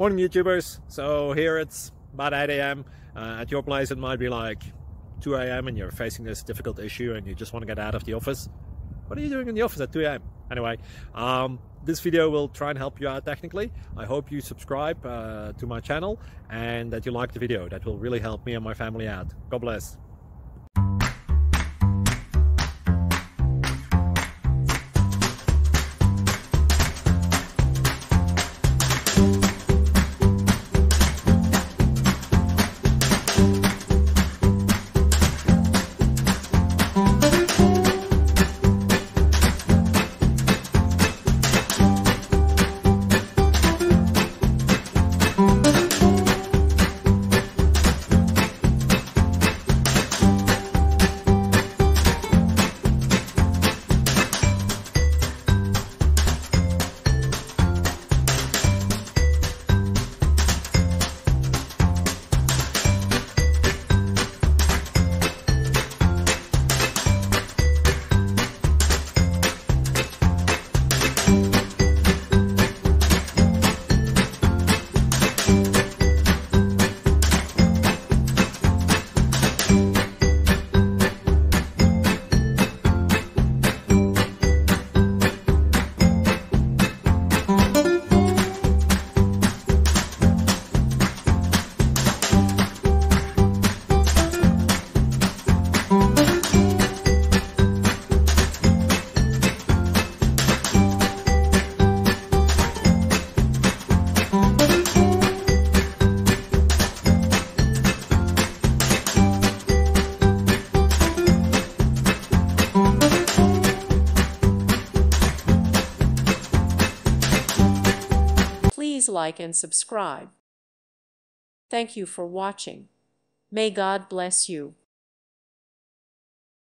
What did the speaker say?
Morning YouTubers. So here it's about 8 a.m. At your place it might be like 2 a.m. and you're facing this difficult issue and you just want to get out of the office. What are you doing in the office at 2 a.m.? Anyway, this video will try and help you out technically. I hope you subscribe to my channel and that you like the video. That will really help me and my family out. God bless. Please like and subscribe. Thank you for watching. May God bless you.